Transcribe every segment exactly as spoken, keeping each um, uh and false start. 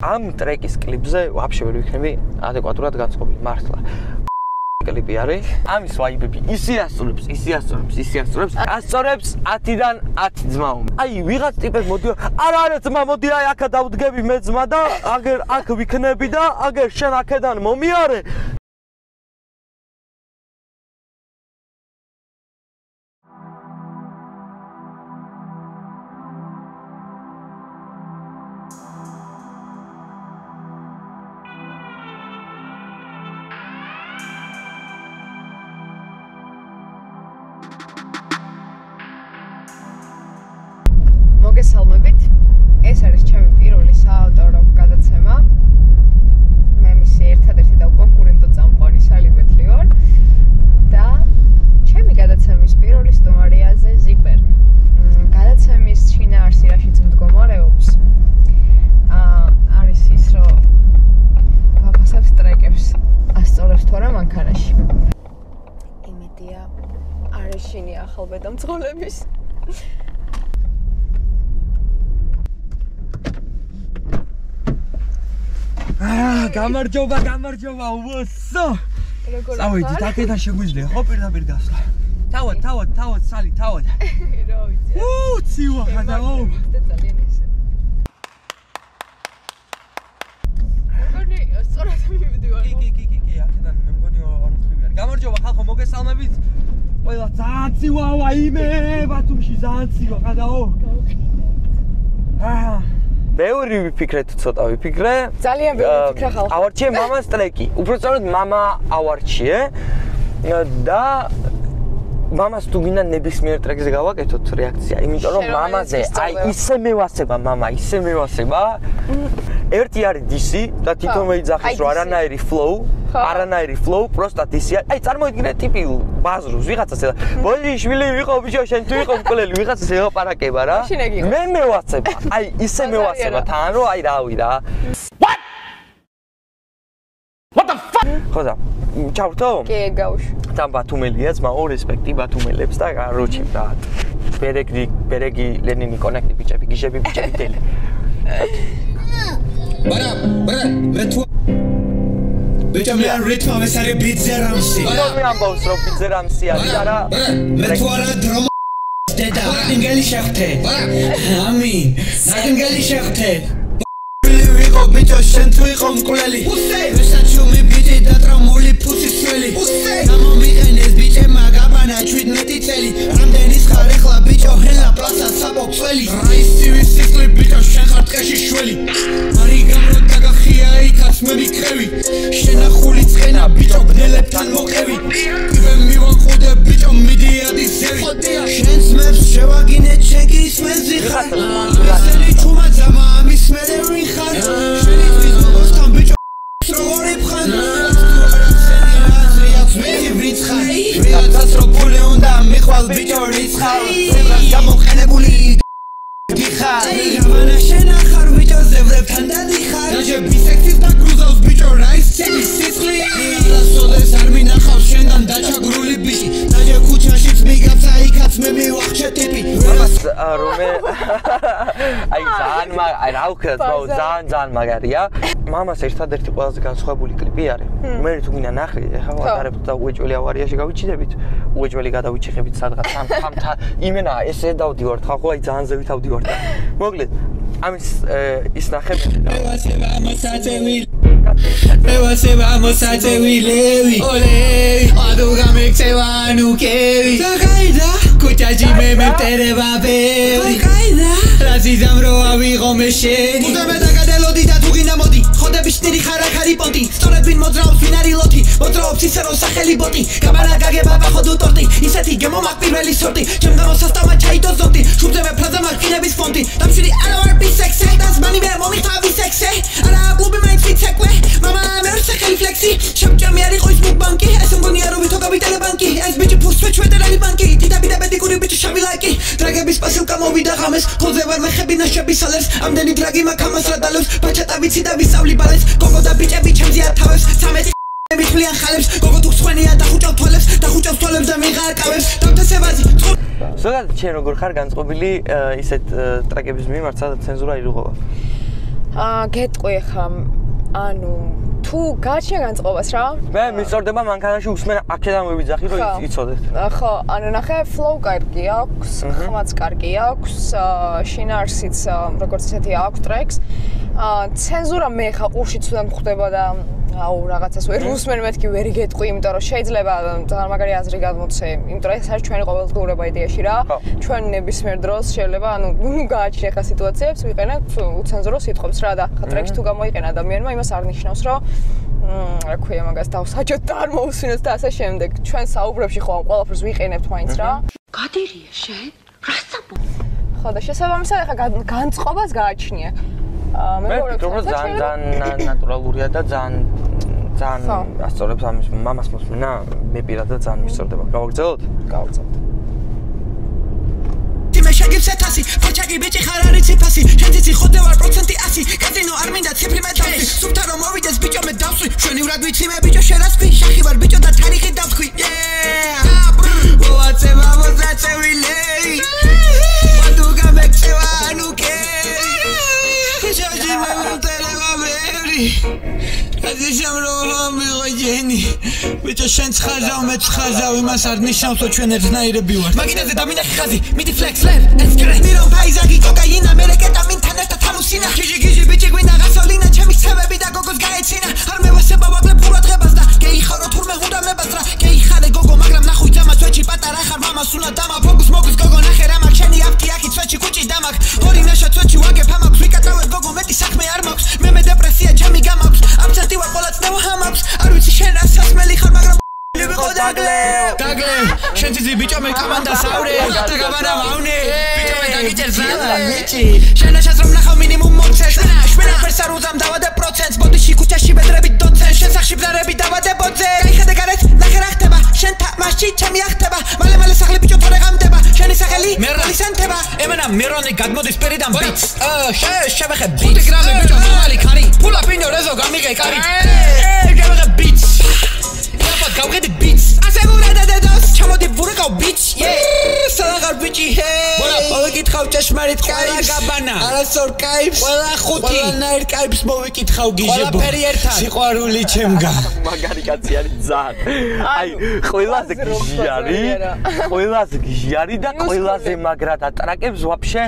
ამ ტრეკის კლიპზე ვაფშე ვერ ვიქნები ადეკვატურად განწყობილი მართლა. კლიპი არის. ამის ვაიბები ისე ასწორებს, ისე ასწორებს, ისე ასწორებს. ასწორებს ათიდან ათი ძმაო. აი ვიღაც ტიპებს მოდიო, არა არა ძმა, მოდი აი აქა დავდგები მე ძმა და აგერ აქ ვიქნები და აგერ შენ აქედან მომიარე. მოგესალმებით. ეს არის ჩემი პირველი საავტორო გადაცემა. მე მისი ერთადერთი და კონკურენტო წამყვანი სალი ბეთლიონ და ჩემი გადაცემის პირველი სტუმარიაზე ზიპერ. გადაცემის შინაარსი რაშიც მდგომარეობს? აა არის ის, რომ ვაფასებს ტრეკებს ასწორებს თუ არა მანქანაში. იმედია არ ეშინია ახალბედამწყოვლების. აა გამარჯობა, გამარჯობა, უბოსო. წავედით, აქედან შეგვიძლია ხო პირდაპირ გასვლა. თავად, თავად, თავად, სალი, თავად. რა ვიცი. უუ, ცივა ხადაო. ძალიან ისე. მეგონი, სწორად მივდივარ. კი, კი, კი, კი, კი, აქედან მე მგონი არ მხრივი არის. გამარჯობა ხალხო, მოგესალმებით. ყველა ძალიან ცივაა იმე, ბათუმში ძალიან ცივა ხადაო. აა ბევრი ვიფიქრეთ, ცოტა ვიფიქრე. ძალიან ბევრი ვიფიქრე ხალხო. ავარჩიე მამას ტრეკი. უბრალოდ მამა ავარჩიე და მამას თუ გინდა ნებისმიერ ტრეკზე გავაკეთოთ რეაქცია, იმიტომ რომ მამაზე აი ისე მევასება მამა, ისე მევასება. ერთი არის დისი და თვითონ მეიძახის რომ არანაირი flow, არანაირი flow, პროსტა დისი. აი წარმოიდგინე ტიპი ბაზრობს ვიღაცას ეხლა. ბოჟი შვილი ვიყო ბიჭო, შენ თუ იყო მკვლელი ვიღაცას ელაპარაკება რა. მე მევასება. აი ისე მევასება თან რომ აი რავი რა. What? What the fuck? ხოდა ჩავრთო? კი, გავუშვი. თან ბათუმელიაც, მაო რესპექტი ბათუმელებს და როჩი და ბერეგი, ბერეგი, ლენინი კონექტი ბიჭები, გიჟები ბიჭები დელი. Bara, bara, me tu Bitte mir ein Ritmo, es are Pizza Ramsi. Bara, me ambos ro Pizza Ramsi ari ara. Me tu ara drum Deda, ingali shakhte. Amin. Ingali shakhte. Viqo bicho shen tu iqo mquleli. Vesachu mi biche da tramuli pusi sweli. Namo mi enes biche magabana chwit meti teli. Ramdenis khare khla bicho hela plaza sabo sweli. Raisi visisli bicho shen khatkeshi shweli. Mari gamro dagakhiya ikats me mikrevi. Shenakuli tsqena bicho bneleptan moqevi. Ive mivanqude bicho midiadi sevi. Shen smebs shevagine cheki ismenzi khar. Seni chuma zama amis merevi khar. Sheni bizmostan bicho srovori bkhan. Meti vritskhar. Viatas ro pule unda mikhval bicho ritskhar. Sebras gamoqenebuli dixar. Javana shena khar bicho zevrebtan da dixar. Naje bisexis da gruzavs bicho rais cheni sisqli. Sodes ar minakhavs shendan dachagruli bichi. Naje kuchashits migatsa ikats me mivaqche tipi. მამას რომე აი ძალიან მაგ აი რა ვქნა თქო ძალიან ძალიან მაგარია. მამას ერთადერთი ყველაზე განსხვავებული კლიპი არის. მე თუ გინდა ნახე, ეხლა ვატარებთ და უეჭველი ავარიაში გავიჩიდებით. უეჭველი გადავიჭიხებით სადღაც ამ თამთა იმენა ესე დავდივართ ხალხო აი ძალიან ზევით ავდივართ. მოკლედ ამის ის ნახე მე Mevaseba mosatewilewi Olewi Aduga meksevanu kevi Zakaida Kuchaji me meptereba bevi Zakaida Razizam ro avigo mesheni Kuta metagade lodi da tugina modi Khode bishtiri khara khari ponti Storet bin modraobs binari loti Modraobs isero sakheli boti Kamara gageba bakhodu torti Iseti gemo mak pirveli sorti Chem gamosastama chaito zonti Shubze me plaza mak finebis fonti Damshiri aravar bisekse Das mani me momita bisekse Ara klubi me tsekwe Mama merse kheli flexi Shabjami ari qois muk banki Esem goni aro bito gabi telebanki Es bichi pusve chwe telali banki Tita bida bedi kuri bichi shabi laiki Dragebis pasil kamo vida khames Khoze var me khebi nashabi salers Amdeni dragi ma khamas radalevs Bachata vitsi da visavli balens Gogo da biche bichemzi atavevs Sameti mitlian khalebs Gogo tu xwenია და ხუჭავ თვალებს და ხუჭავ თვალებს და მიღარკავებს დამთესებაზი ზოგადად შენ როგორ ხარ განწყობილი ისეთ ტრეკების მიმართ სადაც ცენზურა ირღვევა? აა გეტყვი ხა ანუ თუ გააჩნია განწყობას რა მე მისწორდება მანქანაში უსმენ აქედან მივიძახი რომ იცოდეთ ხო ანუ ნახე flow კარგი აქვს ხმაც კარგი აქვს შინაარსიც როგორც ესეთი აქვს ტრეკს ცენზურა მე ხა ყურში ცუდად ხდება და აუ რაღაცას ვერ უსმენ მეთქი ვერ იგეტყვი იმიტომ რომ შეიძლება ძალიან მაგარი აზრი გადმოცე იმიტომ რომ ეს არის ჩვენი ყოველდღიურობა იდეაში რა ჩვენ ნებისმიერ დროს შეიძლება ანუ გააჩნია ხა სიტუაციებს ვიყენებთ უცენზურო სიტყვებს რა და ხა ტრეკს თუ გამოიყენა ადამიანმა იმას არ ნიშნავს რომ რა ქვია მაგას დავსაჯოთ და არ მოусვინოს და ასე შემდეგ ჩვენ საუბრებში ხო ამ ყველაფერს ვიყენებთ მაინც რა გადირია შენ რასაც ხო და შესაბამისად ხა განწყობას გააჩნია მე ვფიქრობ რომ ძალიან ძალიან ნატურალურია და ძალიან ძალიან ასწორებს ამის მამას მოსმენა მე პირადად ძალიან მისწორდება გავაგრძელოთ გავაგრძელოთ მე შეგებს ეთასი ფოჩაკი ბიჭი ხარ არის ციფასი შენ ციცი ხოდე ვარ პროცენტი ასი კაზინო არ მინდა ციფრი მე დავსვი სუფთა რომ მოვიდეს ბიჭო მე დავსვი შვენივრად ვიცი მე ბიჭო შერასვი შახი ვარ ბიჭო და თარიღი დავსვი ვაცება მოძრაწევილეი მადუგა მექცევა ნუკე შეჯი მე მომტელება ბევრი আজি შემროვა მიღოჯენი ბიჭო შენ ცხაზავ მე ცხაზავ იმას არ ნიშნავს რომ ჩვენ ერთნაირები ვართ მაგინაზე დამინახი ხაზი მიდი ფლექს ლევ ესკრე ნირო ფაიზაგი კოკაინა მე კეტამინთან ერთად თამუსინა გიჟი გიჟი ბიჭი გვინდა გასოლინა ჩემი ხსებები და გოგოს გაეცინა არ მევასება ვაგლებ ყურადღებას და გეიხარო თურმე უნდა მებასრა გეიხარე გოგო მაგრამ ნახუй ძამა წვეჩი პატარა ხარ მამას უნდა დამა ფოკუს მოგის გოგო ნახე რა მაგ შენი აფთი აქი წვეჩი კუჭი დამაკ ორი ნაშა წვეჩი ვაგებ ამაქვს ვიკატავებ გოგო მეტი საქმე არ მაქვს მე მე დეპრესია ჩემი გამაქვს აბსენტი ვარ ყველა წნევა ჰამაქვს არ ვიცი შენ რა სასმელი ხარ მაგრამ ვიყო დაგლე დაგლე შენ ძი ბიჭო მე კამანდას ავრე და გაბანა მავნე ბიჭო მე დაგიჭერ ზალა ბიჭი შენ შენ რომ ნახავ მინიმუმ მოწეს შვენა ფერსარ უზამ დავადე პროცენტს ბოდიში ქუჩაში ბედრები დოცენ შენ სახში ბდარები დავადე ბოძე გაიხადე გარეთ ნახე რა ხდება შენ თამაში ჩემი ახტება მალე მალე სახლი ბიჭო თორე გამდება შენი სახელი მერალისანთება ემენა მერონი გადმოდის პერიდან ბიჭ შე შევეხე ხუთი გრამი ბიჭო მამალი ქარი ფულა პინო რეზო გამიგე კარი ე გამიგე ბიჭ გავყიდი ბიჭ ასეგურე და დედოს ჩამოდი ვურეკავ ბიჭ სალაღარ ბიჭი ჰე ბოლა მოვიკითხავ ჭეშმარიტ კაიფს გაბანა არასორ კაიფს ყველა ხუთი ყველანაირ კაიფს მოვიკითხავ გიჟებო ყველაფერი ერთად სიყვარული ჩემგან მაგარი კაცი არის ძალიან აი ყველაზე გიჟარი ყველაზე გიჟარი და ყველაზე მაგრად ატრაკებს ვაფშე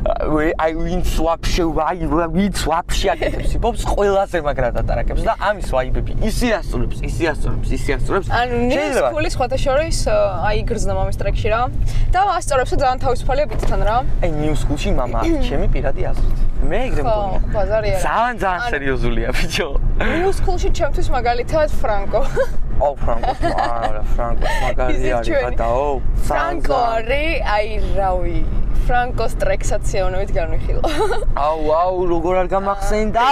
აი ვინც ვაფშე აი ვინც ვაფშე აკეთებს იპოვს ყველაზე მაგრად ატარაკებს და ამის ვაიბები ისი ასწორებს ისი ასწორებს ისი ასწორებს ანუ ნიუსკულის ხოთა შორის აი გრძნა მამის ტრეკში რა და ასწორებს ძალიან თავისუფალია ბიტთან რა აი ნიუსკულში მამა ჩემი პირადი აზრით მე ეგრე მგონია ხო ბაზარია ძალიან ძალიან სერიოზულია ბიჭო ნიუსკულში ჩემთვის მაგალითად ფრანკო ო ფრანკო არა ფრანკო მაგარი არის გადაო ფრანკო არის აი რავი ფრანკოს ტრექსაც ეონებით განვიხილო აუ აუ როგორ არ გამახსენდა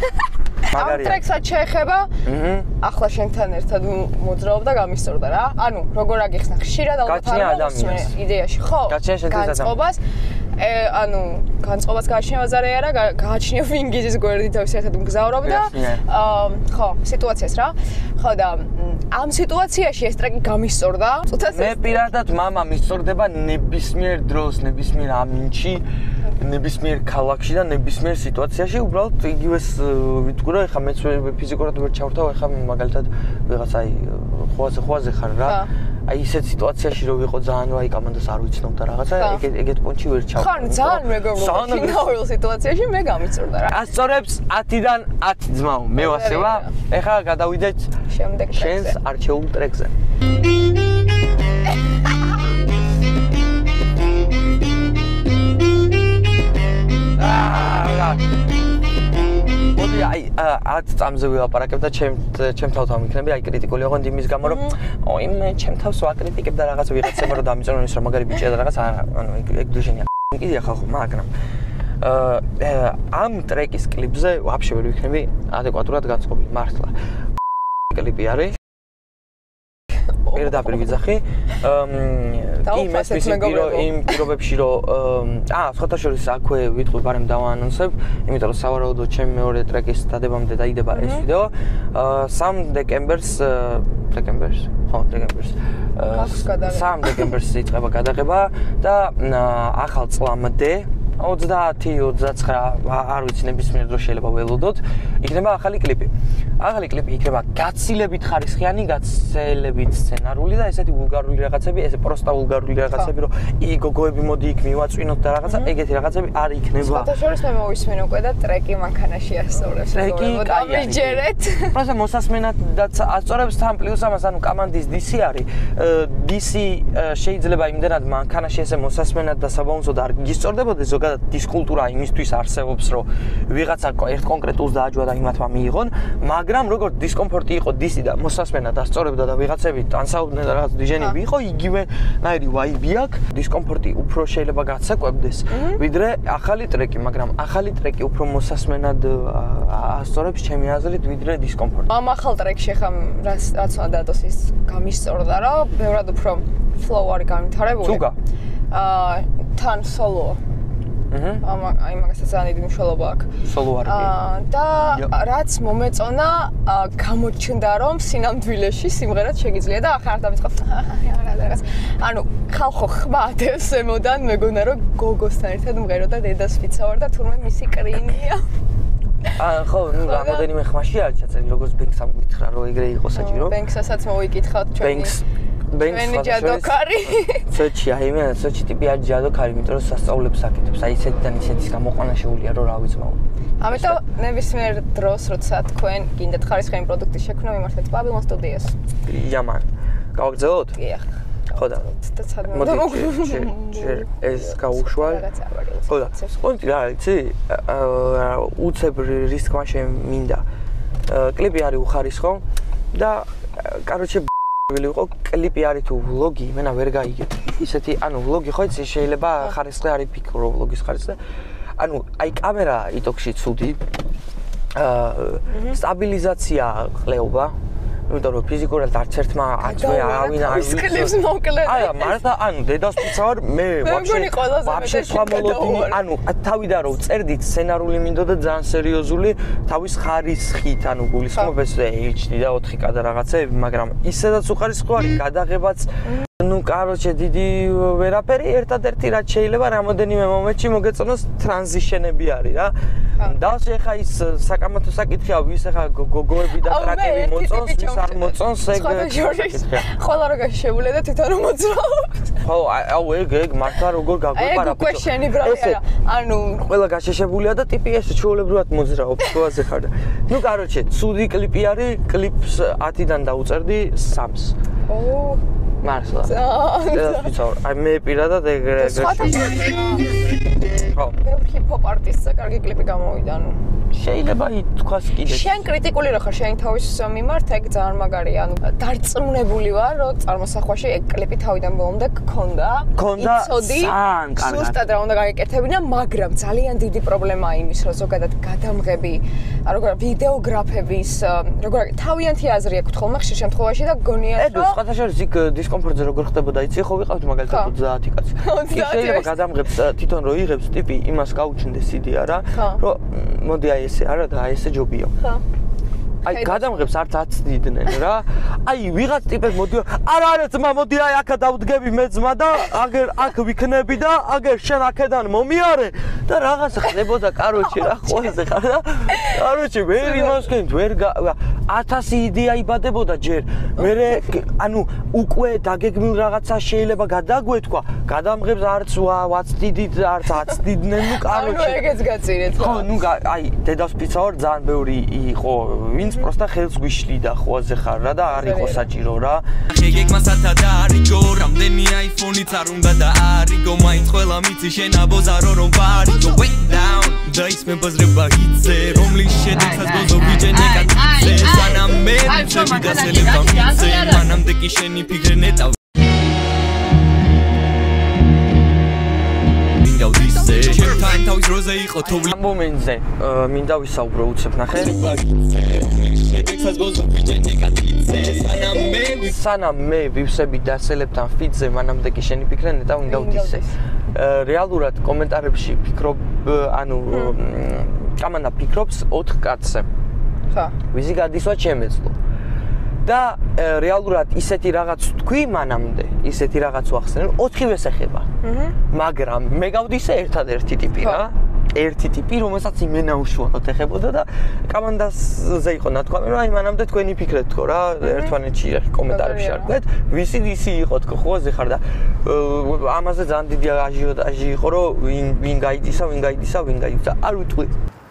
ამ ტრეკსაც შეეხება ახლა შენთან ერთად მოძრაობ და გამისწორდა რა ანუ როგორ აგიხსნა ხშირად ალბათ არ მოსმე იდეაში ხო განწყობას ანუ განწყობას გააჩნია ბაზარი არა გააჩნია ვინგიზის გვერდით თავის ერთად მგზავრობ და ხო სიტუაციას რა ხო და ამ სიტუაციაში ეს ტრეკი გამისწორდა მე პირადად მამა მისწორდება ნებისმიერ დროს ნებისმიერ ამინჩი ნებისმიერ ქალაქში და ნებისმიერ სიტუაციაში უბრალოდ იგივეს ვიტყვი რომ ეხა მეც ფიზიკურად ვერ ჩავრთავ ეხა მაგალითად ვიღაც აი ხვაზე ხვაზე ხარ რა აი ისეთ სიტუაციაში რომ ვიყო ძალიან რა აი კამანდას არ ვიცნობ და რაღაცა ეგეთ ეგეთ პონჩი ვერ ჩავ ხარ ძალიან მეგობრობა ფინაურ სიტუაციაში მე გამიწორდა რა ასწორებს ათიდან ათი ძმაო მე ვასება ეხა გადავიდეთ შემდეგ შენს არჩეულ ტრეკზე მოდი აი ათ წამზე ვილაპარაკებ და ჩემ ჩემ თავთან ვიქნები აი კრიტიკული ოღონდ იმის გამო რომ ой მე ჩემ თავს ვაკრიტიკებ და რაღაც ვიღაცემ რომ დამიწონოს რა მაგარი ბიჭია და რაღაც ანუ ეგ დუშენია კიდია ხალხო მაგრამ ამ ტრეკის კლიპზე ვაფშე ვერ ვიქნები ადეკვატურად განწყობილი მართლა კლიპი არის პირდაპირ ვიძახი კი მე იმ პირობებში რომ აა სხვათა შორის აქვე ვიტყვი ბარემ დავაანონსებ იმიტომ რომ სავარაუდოდ ჩემი მეორე ტრეკის დადებამდე დაიდება ეს ვიდეო სამ დეკემბერს დეკემბერს ხო დეკემბერს სამ დეკემბერს იწყება გადაღება და ახალ წლამდე ოცდაათი ოცდაცხრა არ ვიცი ნებისმიერ დროს შეიძლება ველოდოთ. იქნება ახალი კლიპი. ახალი კლიპი იქნება გაცილებით ხარისხიანი, გაცილებით სცენარული და ესეთი ვულგარული რაღაცები, ესე პროსტა ვულგარული რაღაცები, რომ ი გოგოები მოდი იქ მივაწვინოთ და რაღაცა, ეგეთი რაღაცები არ იქნება. სხვადასხვა მე მოვისმენ უკვე და ტრეკი მანქანაში ასწავლებს. ტრეკი გამიჯერეთ. პროსტა მოსასმენადაც ასწორებს თან პლუს ამას, ანუ კამანდის დი სი არის. დი სი შეიძლება იმდენად მანქანაში ესე მოსასმენად და საბაუნსოდ არ გისწორდებოდეს, ზოგადად დისკულტურა იმისთვის არსებობს, რომ ვიღაცა ერთ კონკრეტულს დააჯვა და იმათმა მიიღონ, მაგრამ როგორც დისკომფორტი იყო დი სი და მოსასმენად ასწორებდა და ვიღაცები ტანსაუდნენ და რაღაც დიჟენები იყო, იგივე ნაირი ვაიბი აქვს. დისკომფორტი უფრო შეიძლება გაცეკვებდეს, ვიდრე ახალი ტრეკი, მაგრამ ახალი ტრეკი უფრო მოსასმენად ასწორებს ჩემი აზრით, ვიდრე დისკომფორტი. ამ ახალ ტრეკში ხა რაც რაც უნდა დადოს ის გამისწორდა, რომ ბევრად უფრო flow არის განვითარებული. ზუგა. აა თან სოლო. აჰა. ამ აი მაგასაც ძალიან დიდი მნიშვნელობა აქვს. სოლო არის. აა და რაც მომეწონა, გამოჩნდა რომ სინამდვილეში სიმღერად შეგიძლია და ახლა არ დამიწყოთ. არა რაღაც. ანუ ხალხო ხმადებს ემოდან მეგონა რომ გოგოსთან ერთად მღერო და დედას ვიცავარ და თურმე მისი კრინია. აა ხო, ნუ რამოდენიმე ხმაში არის ჩაწერილი, როგორც ბენქსამ გითხრა, რომ ეგრე იყო საჭირო. ბენქსასაც მოვიკითხავთ ჩვენი. ბენქს ბენქს ჯადოქარი. სოჩი, აი მე სოჩი ტიპი არის ჯადოქარი, იმიტომ რომ სასწაულებს აკეთებს. აი ისეთიდან ისეთის გამოყვანა შეუძლია რომ რა ვიცმაო. ამიტომ ნებისმიერ დროს, როცა თქვენ გინდათ ხარისხიანი პროდუქტის შექმნა, მიმართეთ ბაბილონ სტუდიოს. იამან. გავაგზავნოთ? დიახ. ხო და მოდი ჯერ ეს გავუშვალ. ხო და კონტი რა იცი? უცებ რისკმა შემინდა. კლიპი არის უხარისხო და კაროჩე ვიყო კლიპი არის თუ ვლოგი, მენა ვერ გაიგებ. ისეთი, ანუ ვლოგი ხო იცი შეიძლება ხარისხი არის ფიქრო ვლოგის ხარისხი. ანუ აი კამერა იტოქში ცუდი. აა სტაბილიზაცია ყლეობა. იმიტომ რომ ფიზიკურად არც ერთმა აჭვე არავინ არ ვიცის მოკლედ. აი მარტო ანუ დედას ვიცავარ მე ვაფშე ვაფშე სამოლოდინი ანუ თავიდან რომ წერდით სცენარული მინდოდა ძალიან სერიოზული თავის ხარისხით ანუ გულისხმობს ეიჩ დი და ოთხი კა და რაღაცეები მაგრამ ისედაც უხარისხო არის გადაღებაც ну, короче, დიდი ვერაფერი, ერთადერთი რაც შეიძლება რამოდენიმე მომენტში მოგეწონოს ტრანზიშენები არის რა. დალში ახლა ის საკამათო საკითხია, ვის ახლა გოგოები და ტრაკები მოწონს, ვის არ მოწონს, ეგ საკითხია. ყველა რო გაშებული და თვითონ რომ მოძრაობს. ხო, აუ ეგ ეგ მართლა როგორ გაგვიყარა. ეგ უკვე შენი ბრალი არა. ანუ ყველა გაშეშებულია და ტიპი ეს ჩვეულებრივად მოძრაობს, ხოაზე ხარ და. ну, короче, ცუდი კლიპი არის, კლიპს ათიდან დაუწერდი სამს. ო მართლა. ეს ვიცავ, აი მე პირადად ეგრე ეგრე. ხო. ჰიპ-ჰოპ არტისტს კარგი კლიპი გამოვიდა, ნუ. შეიძლება ითქვას კიდე. შენ კრიტიკული რო ხარ შენი თავის მიმართ, ეგ ძალიან მაგარია, ანუ დარწმუნებული ვარ, რომ წარმოსახვაში ეგ კლიპი თავიდან ბოლომდე გქონდა. გქონდა ძალიან კარგად. ზუსტად რა უნდა გაიკეთებინა, მაგრამ ძალიან დიდი პრობლემაა იმის, რომ ზოგადად გადამღები, როგორ ვიდეოგრაფების, როგორ თავიანთი აზრი აქვს ხოლმე ხშირ შემთხვევაში და გონია რომ ეგ სხვათა შორის იქ დისკომფორტზე როგორ ხდებოდა, იცი, ხო ვიყავთ მაგალითად ოცდაათი კაცი. ის შეიძლება გადამღებს თვითონ რო იღებს ტიპი იმას გაუჩნდეს იდე არა, რომ მოდი აი ესე არა და აი ესე ჯობია. ხო. აი გადამღებს არც აცდიდნენ რა. აი ვიღაც ტიპებს მოდი არა არა ძმა მოდი აი აქა დავდგები მე ძმა და აგერ აქ ვიქნები და აგერ შენ აქედან მომიარე და რაღაც ხდებოდა კაროჩე რა ყველაზე ხარ და კაროჩე ვერ იმასკენ ვერ ათასი იდეა იბადებოდა ჯერ. მე ანუ უკვე დაგეგმილ რაღაცა შეიძლება გადაგვეთქვა. გადამღებს არც ვაცდიდით არც აცდიდნენ ნუ კაროჩე. ანუ ეგეც გაწირეთ. ხო ნუ აი დედავს ფიცავარ ძალიან ბევრი იყო ვინც просто ხელს გვიშლიდა ხოაზე ხარ რა და არ იყო საჭირო რა. ეგ მასათა და არიგო რამდენი აიფონიც არ უნდა და არიგო მაინც ყველა მიცი შენ აბოზარო რომ ვარიგო wait down და ის მებაზრება იცე რომლის შედეგსაც გოზო ბიჭენი კაცზე სანამ მე ვიჩები და სელება მიცე მანამდე კი შენი ფიქრე ნეტავ ჩემთან თავის როზე იყო თოვლი ამ მომენტზე მინდა ვისაუბრო უცებ ნახე სანამ მე ვივსები დასელებთან ფიტზე მანამდე კი შენი ფიქრე ნეტავ მინდა ვდისე რეალურად კომენტარებში ფიქრობ ანუ კამანა ფიქრობს ოთხ კაცზე ხა ვიზი გადისვა ჩემეძლო და რეალურად ისეთი რაღაც თქვი მანამდე, ისეთი რაღაც ვახსენე, ოთხივეს ეხება. მაგრამ მე გავდისე ერთადერთი ტიპი რა. ერთი ტიპი, რომელსაც იმენა უშუალოდ ეხებოდა და კომანდაზე იყო ნათქვამი, რომ აი მანამდე თქვენი ფიქრეთ თქო რა, ერთმანეთში კომენტარებში არ თქვეთ, ვისი ისი იყო თქო, ხო ზე ხარ და ამაზე ძალიან დიდი აჟიოტაჟი იყო, რომ ვინ ვინ გაიდისა, ვინ გაიდისა, ვინ გაიდისა, არ ვიტყვი.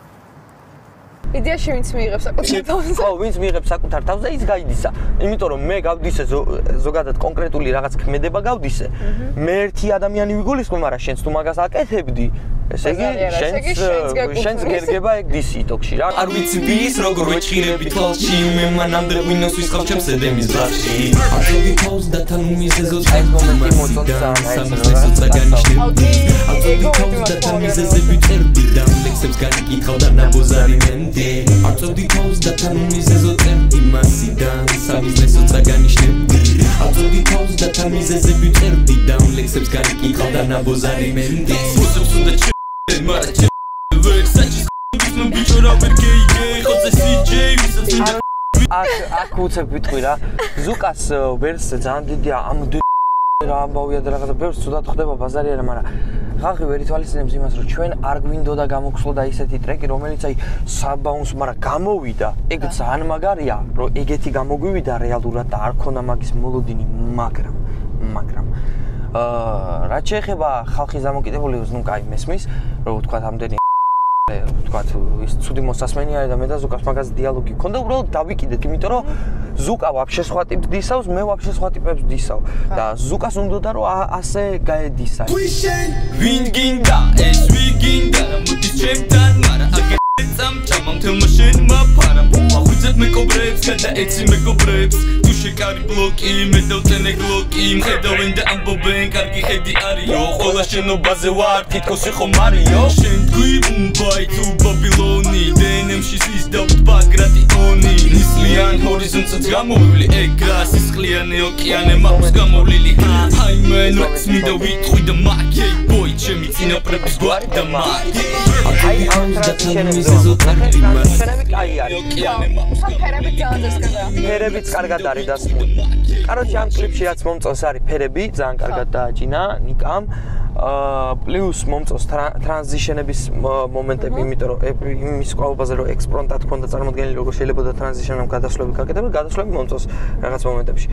იდეაში ვინც მიიღებს საკუთარ თავზე. ხო, ვინც მიიღებს საკუთარ თავზე, ის გაიდისა. იმიტომ რომ მე გავდისე ზოგადად კონკრეტული რაღაც ქმედება გავდისე. მე ერთი ადამიანი ვიგულისხმობ, მაგრამ შენც თუ მაგას აკეთებდი, ესე იგი შენც შენც გერგება ეგ დისი ტოქში რა. არ ვიცი ვის როგორ ვეჭირები თვალში მე მანამდე ვინოს ვისხავ ჩემს ედემის ბლაში აწევი თავს და თან უმიზეზო ეს მომენტი მოწონდა სამიზნესო წაგანიშნებდი აწევი თავს და თან მიზეზები წერდი და ლექსებს განიკითხავ და ნაბოზარი მენდი აწევი თავს და თან უმიზეზო წერდი მასიდან სამიზნესო წაგანიშნებდი აწევი თავს და თან მიზეზები წერდი და ლექსებს განიკითხავ და ნაბოზარი მენდი მოსებს უნდა Marache, Versace, no bicho ra per gay gay, ხოძე სიჯეი, ვისაც მინდა აქ აქ უცებ ვიტყვი რა. ზუკას ვერს ძალიან დიდი ამ რა ამბავია და რაღაცა ბევრს ცუდად ხდება ბაზარი არა, მაგრამ ხალხი ვერ ითვალისწინებს იმას, რომ ჩვენ არ გვინდოდა გამოგხსნოდა ისეთი ტრეკი, რომელიც აი საბაუნს, მაგრამ გამოვიდა. ეგ ძალიან მაგარია, რომ ეგეთი გამოგვივიდა რეალურად და არ ქონდა მაგის მოლოდინი, მაგრამ მაგრამ აა რაც შეეხება ხალხის დამოკიდებულებას, ნუ კაი მესმის, რომ ვთქვა ამდენი ვთქვა ის ცუდი მოსასმენია და მე და ზუკას მაგაზე დიალოგი გქონდა, უბრალოდ დავიკიდეთ, იმიტომ რომ ზუკა ვაფშე სხვა ტიპს დისავს, მე ვაფშე სხვა ტიპებს დისავ და ზუკას უნდოდა რომ ასე გაედისა. ვინ გინდა ეს ვინ გინდა მოდის ჩემთან, მაგრამ აგერ წამჭამ თელმა შენ მაფარა აღვიძებ მეკობრებს და ეცი მეკობრებს თუ შეკარი ბლოკი მე დავწენე გლოკი მხედავენ და ამბობენ კარგი ხედი არისო ყველა შენობაზე ვარ თითქოს იყო მარიო შენ თქვი მუმბაი თუ ბაბილონი დენემში ის დავტბაგრატი ონი ნისლიან ჰორიზონტსაც გამოვილი ეგრა სისხლიანი ოკეანე მაქვს გამოვლილი აი მენ რაც მინდა ვიტყვი და მაკეი ბოი ჩემი წინაპრების გვარი და მაკეი აი ამ ტრანზიშენების ფერები კაი არის. ფერები ძალიან დასკარგა. ფერებიც კარგად არის დასმული. კაროჩე ამ კლიპში რაც მომწონს არის ფერები, ძალიან კარგად დააჯინა ნიკამ. აა პლუს მომწონს ტრანზიშენების მომენტები, იმიტომ რომ იმის ყვაობაზე რომ ექსპრონტად ქონდა წარმოდგენილი როგორ შეიძლება და ტრანზიშენამ გადასვლები გაკეთება, გადასვლები მომწონს რაღაც მომენტებში.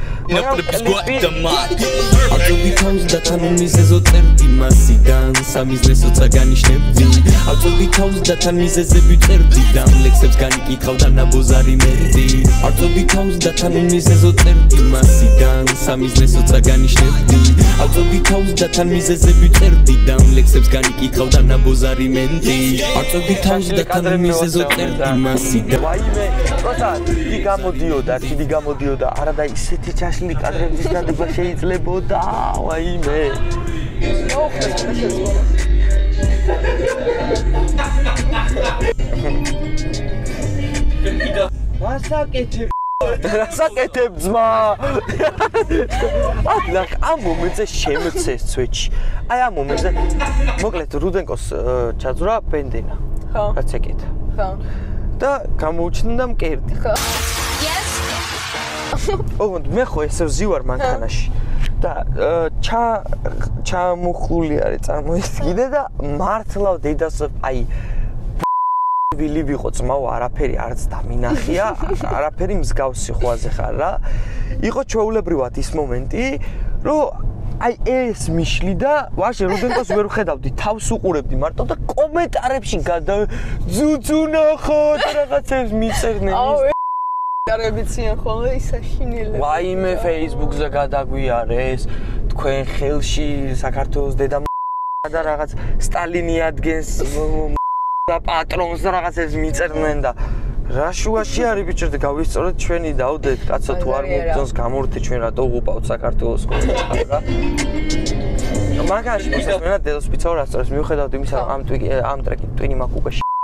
აწევი თავს და თან უმიზეზო წერდი მასიდან სამიზნესო წაგანიშნებდი აწევი თავს და თან მიზეზები წერდი და ლექსებს განიკითხავ და ნაბოზარი მერდი აწევი თავს და თან უმიზეზო წერდი მასიდან სამიზნესო წაგანიშნებდი აწევი თავს და თან მიზეზები წერდი და ლექსებს განიკითხავ და ნაბოზარი მენდი აწევი თავს და თან უმიზეზო წერდი მასიდან ვაიმე ცოტა დიდი გამოდიოდა დიდი გამოდიოდა არა და ისეთი ჩაშლილი კადრების დადება შეიძლებოდა ვაიმე მასაკეთებ რასაკეთებ ძმა აქ ამ მომენტზე შემცეს ცვეჩი აი ამ მომენტზე მოკლედ რუდენკოს ჩაძვრა ბენდენა ხო რაც ეკეთა ხო და გამოუჩნდა მკერდი ხო ოღონდ მე ხო ესე ვზივარ მანქანაში და ჩა ჩამოხლული არის წარმოიდგინე და მართლა დედას აი ვილი ვიყო ძმაო არაფერი არც დამინახია არაფერი მსგავსი ხვაზე ხარ რა იყო ჩვეულებრივად ის მომენტი რომ აი ეს მიშლი და ვაშე რუდენკოს ვერ ვხედავდი თავს უყურებდი მარტო და კომენტარებში გადა ძუძუნახოთ რაღაცებს მიწერდნენ არებიციან ხოლმე ისაშინელები. ვაიმე Facebook-ზე გადაგვიარეს, თქვენ ხელში საქართველოს დედა და რაღაც სტალინი ადგენს და პატრონს და რაღაცებს მიწერდნენ და რა შუაში არის ბიჭო და გავისწორეთ ჩვენი დავდეთ კაცო თუ არ მოგწონს გამორთე ჩვენ რატო უყავთ საქართველოს კონცერტს რა. მაგაში მოსასმენად დედოს პიცა რასწორებს მიუხედავად იმისა რომ ამ ტვიკი ამ ტრეკი ტვინი მაკუკაში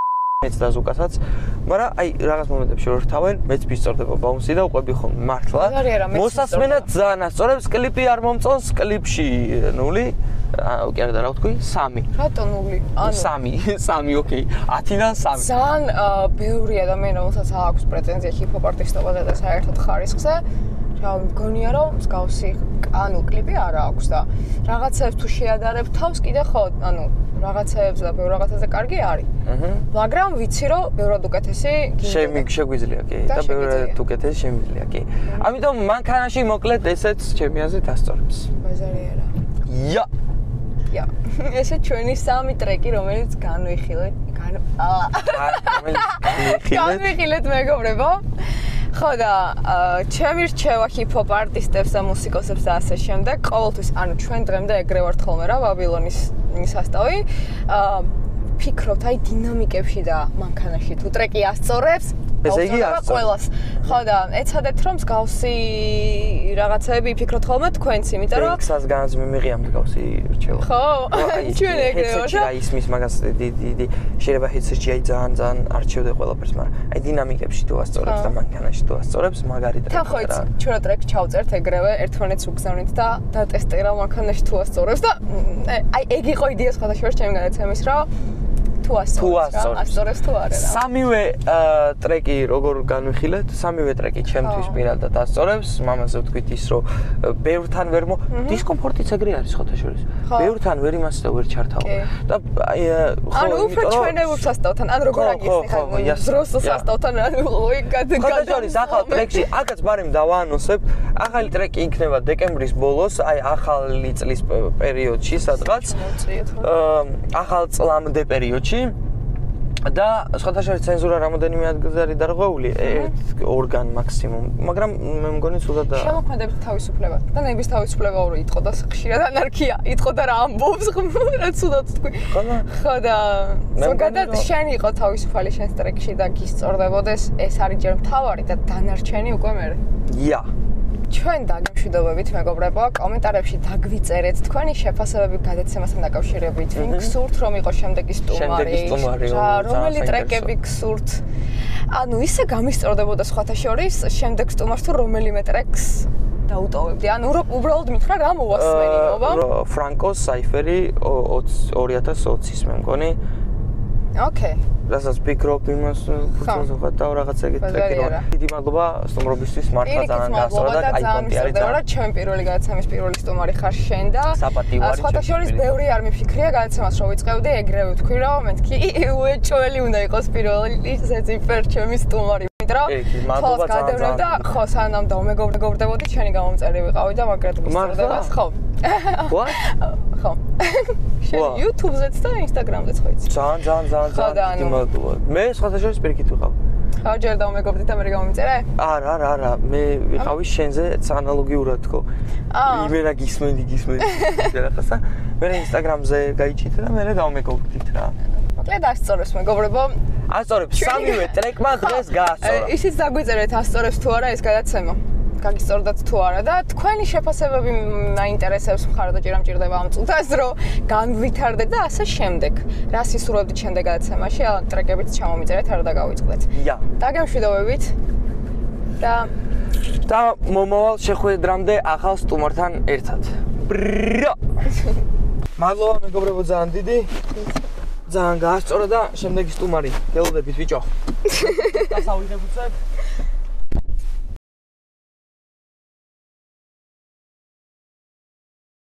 მეც დაზუკასაც, მაგრამ აი რაღაც მომენტებში რომ რთავენ, მეც მისწორდება ბაუნსი და უყვები ხომ მართლა. მოსასმენად ძალიან ასწორებს, კლიპი არ მომწონს, კლიპში ნული, აა კი არა და რა ვთქვი, სამი. რატო ნული? ანუ სამი, სამი, ოკეი. ათიდან სამი. ძალიან ბევრი ადამიანი, რომელსაც აქვს პრეტენზია ჰიპ-ჰოპ არტისტობაზე და საერთოდ ხარისხზე, რა მგონია რომ მსგავსი ანუ კლიპი არ აქვს და რაღაცებს თუ შეადარებ თავს კიდე ხო, ანუ რაღაცებს და ბევრ რაღაცაზე კარგი არის. აჰა. მაგრამ ვიცი რომ ბევრად უკეთესი გინდა. შეგვიძლია კი და ბევრად უკეთესი შემიძლია კი. ამიტომ მანქანაში მოკლედ ესეც ჩემი აზრით ასწორებს. ბაზარი არა. ია. ია. ესე ჩვენი სამი ტრეკი რომელიც განვიხილეთ, გან აა რომელიც განვიხილეთ. განვიხილეთ მეგობრებო. ხო და ჩემი რჩევა ჰიპ-ჰოპ არტისტებს და მუსიკოსებს და ასე შემდეგ, ყოველთვის ანუ ჩვენ დღემდე ეგრე ვართ ხოლმე რა ბაბილონის სასტავი. აა ფიქრობთ აი დინამიკებში და მანქანაში თუ ტრეკი ასწორებს, ესე იგი ყველას. ხო და ეცადეთ რომ მსგავსი რაღაცები ფიქრობთ ხოლმე თქვენც, იმიტომ რომ ექსას განს მიმიღია მსგავსი რჩევა. ხო, ჩვენ ეგრე ვარ. რა ისმის მაგას დიდი შეიძლება ჰეცსი აი ძალიან ძალიან არჩევდე ყველაფერს, მაგრამ აი დინამიკებში თუ ასწორებს და მანქანაში თუ ასწორებს, მაგარი ტრეკი. თან ხო იცი, ჩვენ რა ტრეკი ჩავწერთ ეგრევე, ერთმანეთს უგზავნით და დატესტირა მანქანაში თუ ასწორებს და აი ეგ იყო იდეა სხვადასხვა ჩემი გადაცემის რა თუ ასწორებს, ასწორებს თუ არა რა. სამივე ტრეკი როგორ განვიხილეთ, სამივე ტრეკი ჩემთვის პირადად ასწორებს, მამაზე ვთქვით ის რომ ბევრთან ვერ მო დისკომფორტიც ეგრე არის ხოთაშორის. ბევრთან ვერ იმას და ვერ ჩართავ. და აი ხო ანუ უფრო ჩვენებურ სასტავთან, ან როგორ აგიხსნი ხა ძროს სასტავთან ანუ ой გად ხოთაშორის ახალ ტრეკში აკაც ბარემ დავაანონსებ, ახალი ტრეკი იქნება დეკემბრის ბოლოს, აი ახალი წლის პერიოდში სადღაც. ახალ წლამდე პერიოდში და სხვადასხვა ცენზურა რამოდენიმე ადგილზე არის დარღვეული, ერთ ორგან მაქსიმუმ, მაგრამ მე მგონი ცუდად და შემოქმედებთ თავისუფლებას და ნების თავისუფლება ორი იტყო და ხშირად ანარქია, იტყო და რა ამბობს, რა ცუდად თქვი. ხო და ზოგადად შენ იყო თავისუფალი შენს ტრეკში და გისწორდებოდეს, ეს არის ჯერ მთავარი და დანარჩენი უკვე მე. ია. ჩვენ დაგემშვიდობებით მეგობრებო, კომენტარებში დაგვიწერეთ თქვენი შეფასებები გადაცემასთან დაკავშირებით. ვინ გსურთ რომ იყოს შემდეგი სტუმარი? რომელი ტრეკები გსურთ? ანუ ისე გამისწორდებოდა სხვათა შორის შემდეგ სტუმარს თუ რომელიმე ტრეკს დაუტოვებდი. ანუ უბრალოდ მითხრა რა მოვასმენინობა? ფრანკოს საიფერი ორი ათას ოცის მე მგონი. ოკეი. რასაც ფიქრობ იმას ფუძულზე ვხარ და რაღაც ეგეთ ტრეკი რა. დიდი მადლობა სტუმრობისთვის, მართლა ძალიან გასწორა და აი კონტი არის და ჩემ პირველი გადაცემის პირველი სტუმარი ხარ შენ და საპატიო არის. სხვათა შორის ბევრი არ მიფიქრია გადაცემას რო ვიწყებდი, ეგრევე ვთქვი რომ მეთქი უეჭველი უნდა იყოს პირველი ზეციფერ ჩემი სტუმარი. მადლობა ძალიან და ხო სანამ დავმეგობრდებოდი ჩვენი გამომწერი ვიყავი და მაგრად გისწორებას ხო What? ხო შენ YouTube-ზეც და Instagram-ზეც ხო იცი ძალიან ძალიან ძალიან ძალიან მადლობა მე სხვათა შორის პირიქით ვიყავ ხო ჯერ დავმეგობრდი და მე გამომწერე არა არა არა მე ვიყავი შენზე ანალოგიურად თქო იმენა გისმენდი გისმენდი რაღაცა მე Instagram-ზე გაიჩიტე და მე დავმეგობრდით რა მოკლედ ასწორებს მეგობრებო ასწორებს სამივე ტრეკმა დღეს გაასწორა ისიც დაგვიწერეთ ასწორებს თუ არა ეს გადაცემა გაგისწორდათ თუ არა და თქვენი შეფასებები მაინტერესებს მხარად და ჯერ ამჭირდება ამ წუთას რომ განვითარდეთ და ასე შემდეგ რა სისურვებდით შემდეგ გადაცემაში ტრეკებიც ჩამომიწერეთ არა და გავიწყდეთ ია დაგემშვიდობებით და და მომავალ შეხვედრამდე ახალ სტუმართან ერთად ბრიო მადლობა მეგობრებო ძალიან დიდი ძალიან გაასწორა და შემდეგი სტუმარი გელოდებით ბიჭო დასავიდებ უცებ